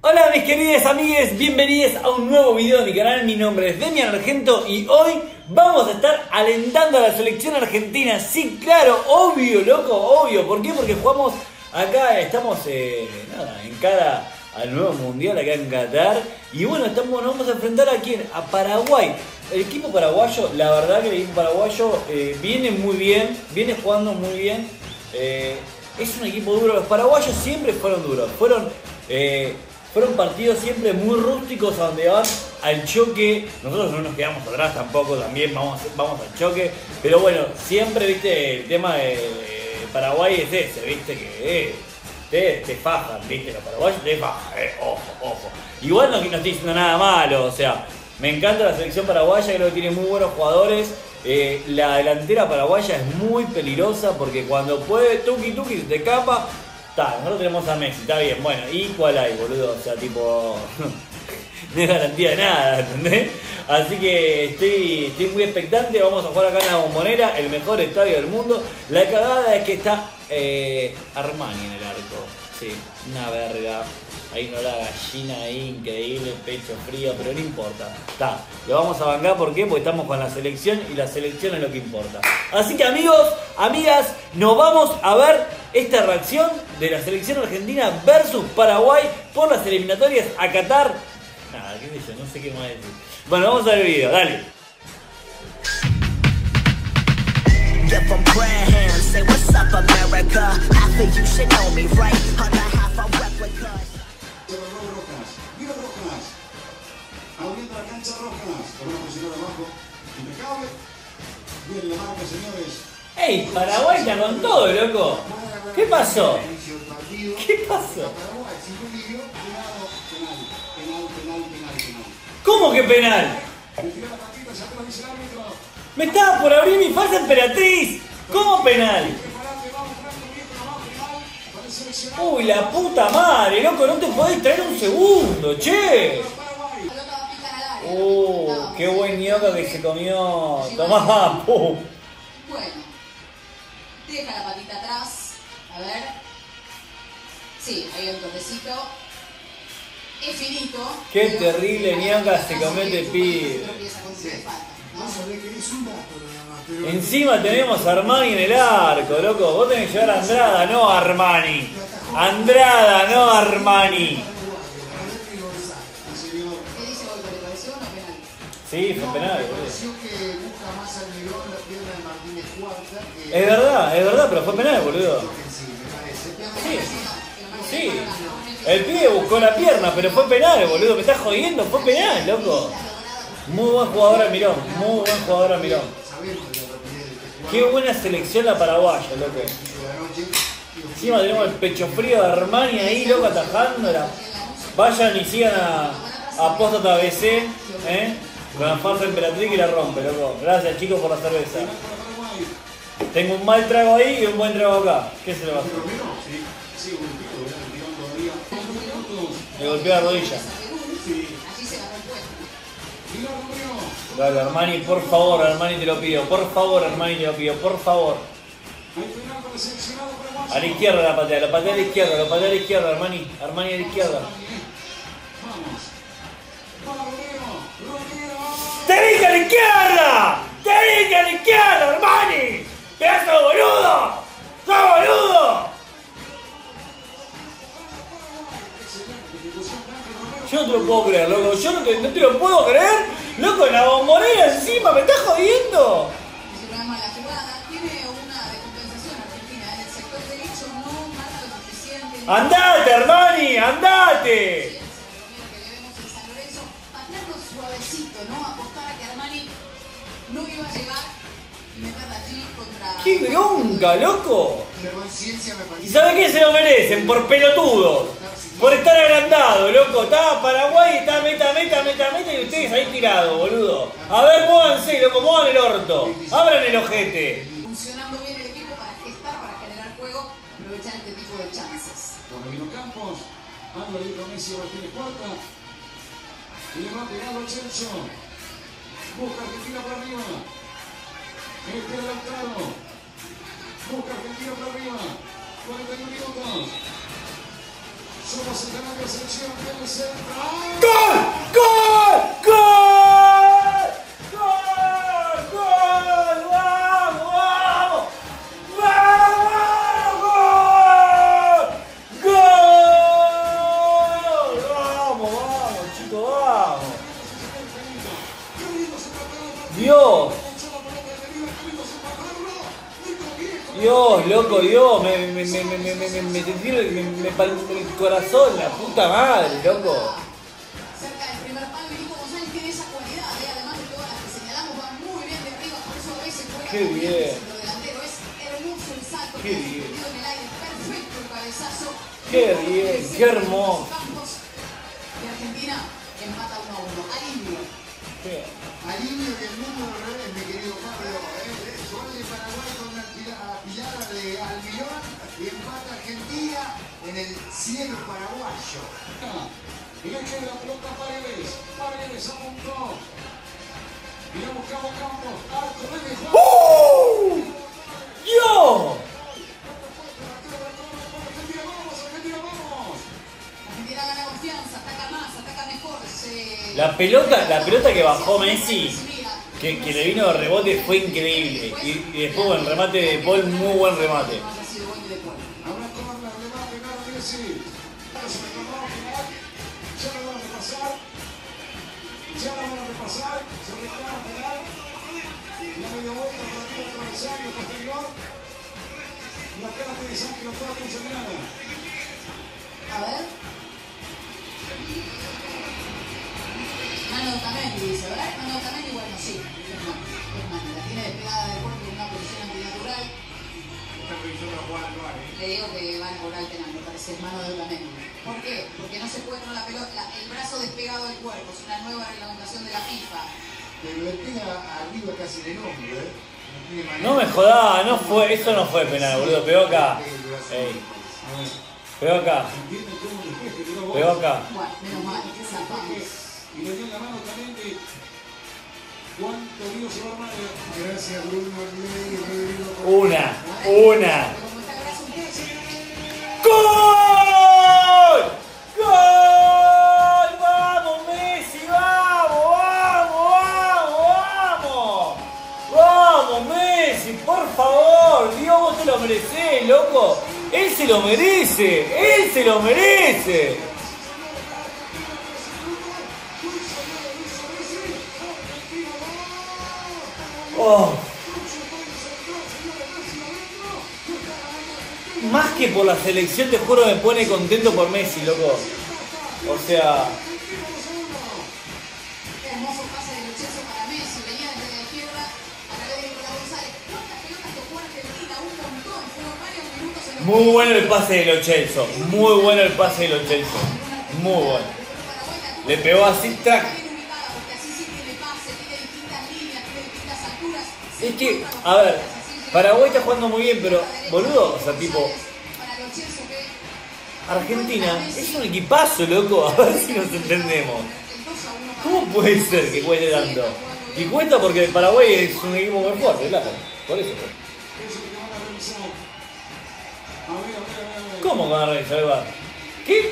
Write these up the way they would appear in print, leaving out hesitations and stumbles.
Hola mis queridas amigues, bienvenidos a un nuevo video de mi canal. Mi nombre es Demian Argento y hoy vamos a estar alentando a la selección argentina. Sí, claro, obvio, loco, obvio. ¿Por qué? Porque jugamos acá, estamos en cara al nuevo mundial acá en Qatar. Y bueno, nos vamos a enfrentar a quién, a Paraguay. El equipo paraguayo, la verdad que el equipo paraguayo viene muy bien, viene jugando muy bien. Es un equipo duro, los paraguayos siempre fueron duros, fueron partidos siempre muy rústicos a donde van al choque. Nosotros no nos quedamos atrás tampoco, también vamos al choque. Pero bueno, siempre, viste, el tema de Paraguay es ese, viste, que te fajan, viste, los paraguayos te fajan, ojo. Igual no estoy diciendo nada malo, o sea, me encanta la selección paraguaya, creo que tiene muy buenos jugadores. La delantera paraguaya es muy peligrosa porque cuando puede, tuki se te escapa. Nosotros tenemos a Messi, está bien, bueno, ¿y cuál hay, boludo? O sea, tipo, no es garantía de nada, ¿entendés? Así que estoy muy expectante, vamos a jugar acá en la Bombonera, el mejor estadio del mundo. La cagada es que está Armani en el arco, sí, una verga. Ahí no, la gallina ahí, increíble, pecho frío, pero no importa. Lo vamos a bancar, ¿por qué? Porque estamos con la selección y la selección es lo que importa. Así que amigos, amigas, nos vamos a ver esta reacción de la selección argentina versus Paraguay por las eliminatorias a Qatar. Nada, qué sé yo, no sé qué más decir. Bueno, vamos a ver el video, dale. Abriendo la cancha Rojas, con una posición abajo, impecable. Viene la marca, señores. ¡Ey! Paraguay está con todo, loco. ¿Qué pasó? ¿Qué pasó? ¿Cómo que penal? Me estaba por abrir mi falsa emperatriz. ¿Cómo penal? Uy, la puta madre, loco, no te podés traer un segundo, che. Qué buen ñoca que se comió. Tomá, pum. Bueno, deja la patita atrás. A ver. Sí, ahí el toquecito. Es finito. Qué terrible ñoca se comió este pibe. Encima tenemos a Armani en el arco, loco. Vos tenés que llevar a Andrada, no a Armani. Andrada, no a Armani. Sí, fue penal, boludo. Es verdad, pero fue penal, boludo. Sí. El pibe buscó la pierna, pero fue penal, boludo. Me estás jodiendo, fue penal, loco. Muy buen jugador Almirón, muy buen jugador Almirón. Qué buena selección la paraguaya, loco. Encima tenemos el pecho frío de Armani ahí, loco, atajándola. Vayan y sigan a Posta ABC, con la falsa emperatriz que la rompe, loco. Gracias, chicos, por la cerveza. Tengo un mal trago ahí y un buen trago acá. ¿Qué se le va a hacer? Le golpeó la rodilla. Dale, Armani, por favor, Armani te lo pido. Por favor, Armani te lo pido, por favor. A la izquierda la patea a la izquierda, Armani. Armani a la izquierda. ¡Te dije a la izquierda! ¡Te dije a la izquierda, Armani! ¡Pedazo de boludo! ¡Sos boludo! Yo no te lo puedo creer, loco. Yo no te lo puedo creer. Loco, en la Bombonera encima, ¿me estás jodiendo? Ese programa La Jugada tiene una descompensación argentina. En el sector derecho no marca lo suficiente. ¡Andate, Armani! ¡Andate! Suavecito, ¿no? Apostar a que Armani no iba a llegar y meterla allí contra... ¡Qué bronca, loco! ¿Y sabe qué se lo merecen? Por pelotudos. Por estar agrandado, loco. Estaba Paraguay, está meta y ustedes ahí tirados, boludo. A ver, muévanse, loco, muevan el orto. Abran el ojete. Funcionando bien el equipo para gestar, para generar juego, aprovechar este tipo de chances. Con Campos, anda de Messi, ahora tiene cuarta. Y le va pegando a Chelso. Busca Argentina por arriba. Este adelantado. Busca Argentina por arriba. 41 minutos. Somos el canal de la selección del centro. ¡Gol! ¡Gol! ¡Gol! ¡Gol! ¡Gol! ¡Vamos! ¡Vamos! ¡Vamos! ¡Gol! ¡Vamos! ¡Vamos, chicos! ¡Vamos! ¡Dios! Dios, loco, Dios, me palpó el corazón, la puta madre, loco. Cerca del primer palo, y Nico González tiene esa cualidad, además de todas las que señalamos, va muy bien de arriba, por eso a veces juega Qué muy bien. el centro delantero, es hermoso el salto, Qué bien. en el aire, perfecto el cabezazo. Qué bien, qué hermoso. Y Argentina empata 1-1, alivio. ¿Qué? Alivio que el mundo al revés, mi querido Pablo. Gol de Paraguay con una pilada de Almirón y empata Argentina en el cielo paraguayo. Y le queda la pelota a Paredes. Paredes apuntó. Y la buscaba Campos. Arco de Juan. ¡Dios! Argentina, vamos, Argentina, vamos. Argentina gana confianza, ataca más, ataca mejor. La pelota que bajó Messi, que le vino de rebote, fue increíble. Y después el remate de Paul, muy buen remate. Ahora corner, le va a pegar a Messi. Se reclamó penal. Ya lo van a repasar. Ya lo van a repasar. Se reclama penal. La media vuelta para el adversario posterior. La cara de Sánchez no estaba funcionando. A ver. Mano Otamendi dice, ¿verdad? Mano Otamendi, bueno, sí. Es mano. La tiene despegada del cuerpo en una posición antinatural. Le digo que van a cobrar el penal, me parece, es mano de Otamendi. ¿Por qué? Porque no se puede con la pelota, el brazo despegado del cuerpo. Es una nueva reglamentación de la FIFA. Pero le pega arriba casi en el hombro, ¿eh? tiene manera. No me jodá, no fue, eso no fue penal, boludo. Pegó acá. Ey. Pegó acá. Pegó acá. Bueno, menos mal, zafamos. Y le dio la mano también de cuánto lío se va a armar. Gracias, Bruno. Una. Como está el brazo un poco. ¡Gol! ¡Gol! ¡Vamos, Messi! ¡Vamos, vamos, vamos! ¡Vamos, Messi! ¡Por favor! Dios, vos te lo merecés, loco. Él se lo merece. Él se lo merece. Oh. Más que por la selección, te juro, me pone contento por Messi, loco. O sea... Hermoso pase de Lucheso para Messi, venía desde la izquierda a través de Nicolás González. ¿Cuántas pelotas tocó Argentina? Un montón, fueron varios minutos en los Muy bueno el pase de Lo Celso. Muy bueno el pase de Lo Celso. Muy bueno. Le pegó así, track. porque así sí tiene pase, tiene distintas líneas, tiene distintas alturas. Es que, a ver, Paraguay está jugando muy bien, pero, boludo, o sea, tipo... Para Lucheso que Argentina es un equipazo, loco. A ver si nos entendemos. ¿Cómo puede ser que cueste tanto? Y cuesta porque Paraguay es un equipo muy fuerte, claro. Por eso. Eso que van a revisar. A ver. ¿Cómo van a revisar el VAR? ¿Qué?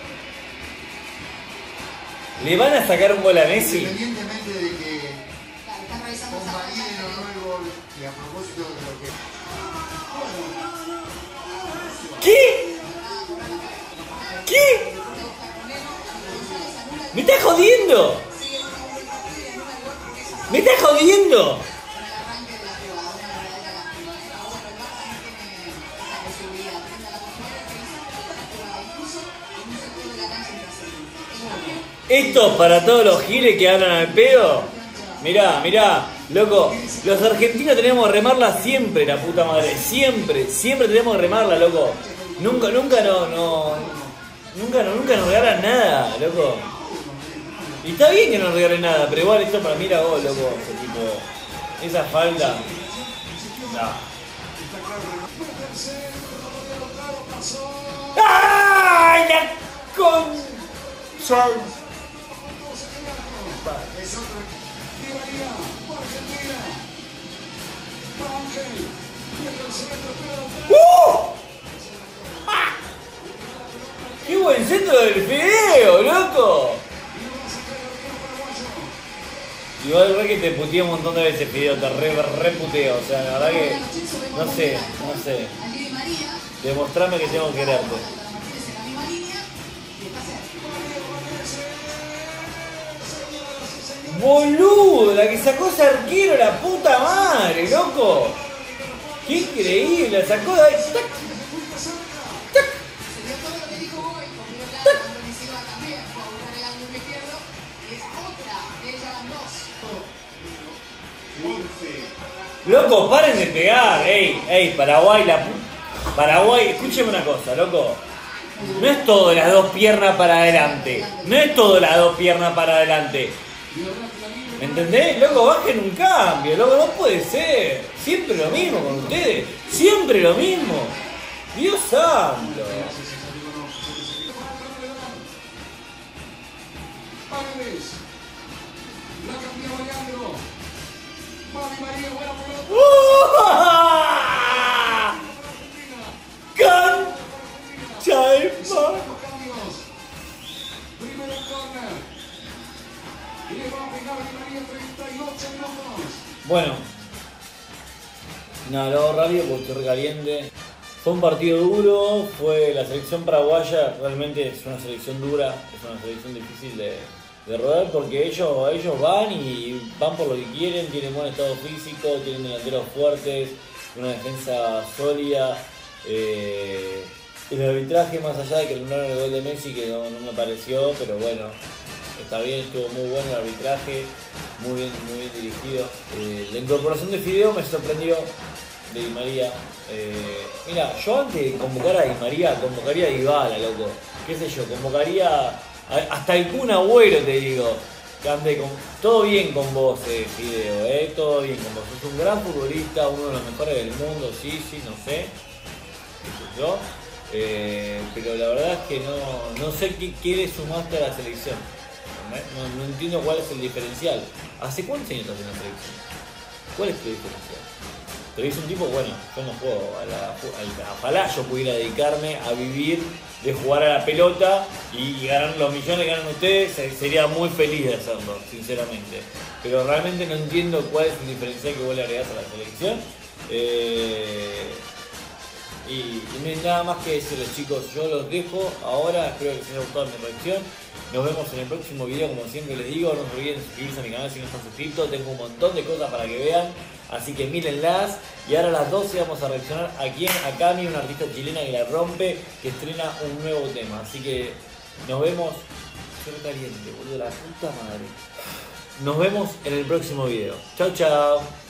¿Le van a sacar un gol a Messi? Independientemente de que están revisando esa convaliden o no el gol, y a propósito de lo que... ¿Qué? ¿Qué? ¿Me estás jodiendo? ¿Me estás jodiendo? con el arranque de la jugada, una verdadera lástima. Ahora el VAR también tiene esa posibilidad, tiene la posibilidad de revisar toda la jugada, incluso en un sector de la cancha intrascendente. Esto para todos los giles que hablan al pedo. Mirá, mirá, loco, los argentinos tenemos que remarla siempre, la puta madre. Siempre tenemos que remarla, loco. Nunca nos regalan nada, loco. Y está bien que no nos regalen nada, pero igual esto para mí era gol, loco. O sea, tipo, esa falta. No. ¡Ay, la con... Es otro... ¡Qué buen centro del Fideo, loco! Igual re que te puteé un montón de veces, Fideo, te re puteo, o sea, la verdad que no sé. Demostrame que tengo que quererte. Boludo, la que sacó ese arquero, la puta madre, loco. Qué increíble, la sacó de ahí. ¡Tac! ¡Tac! Loco, paren de pegar, ey, Paraguay, Paraguay, escúcheme una cosa, loco. No es todo las dos piernas para adelante. No es todo las dos piernas para adelante. ¿Me entendés? Loco, bajen un cambio, loco, no puede ser. Siempre lo mismo con ustedes. Siempre lo mismo. Dios santo. ¡Cancha de paz! Bueno, nada, lo hago rápido porque estoy recaliente. Fue un partido duro, la selección paraguaya realmente es una selección dura, es una selección difícil de rodar porque ellos van y van por lo que quieren, tienen buen estado físico, tienen delanteros fuertes, una defensa sólida. El arbitraje, más allá de que anularon el gol de Messi, que no me pareció, pero bueno, está bien, estuvo muy bueno el arbitraje, muy bien dirigido. La incorporación de Fideo me sorprendió, de Di María. Mira, yo antes de convocar a Di María, convocaría a Dybala, loco. Qué sé yo, convocaría hasta el Kun Agüero, te digo. Todo bien con vos, Fideo, todo bien con vos. Sos un gran futbolista, uno de los mejores del mundo, sí, no sé. Yo. Pero la verdad es que no sé qué le sumaste a la selección. No entiendo cuál es el diferencial. ¿Hace cuántos años estás en la selección? ¿Cuál es tu diferencial? Te dice un tipo, bueno, yo no juego ojalá yo pudiera dedicarme a vivir de jugar a la pelota y ganar los millones que ganan ustedes, sería muy feliz de hacerlo, sinceramente. Pero realmente no entiendo cuál es el diferencial que vos le agregás a la selección. Y no hay nada más que decirles, chicos, yo los dejo ahora, espero que les haya gustado mi reacción. Nos vemos en el próximo video, como siempre les digo, no se olviden de suscribirse a mi canal si no están suscritos, tengo un montón de cosas para que vean, así que mírenlas. Y ahora a las 12 vamos a reaccionar a Cami, una artista chilena que la rompe, que estrena un nuevo tema, así que nos vemos. Qué caliente, boludo, la puta madre. Nos vemos en el próximo video. Chau, chau.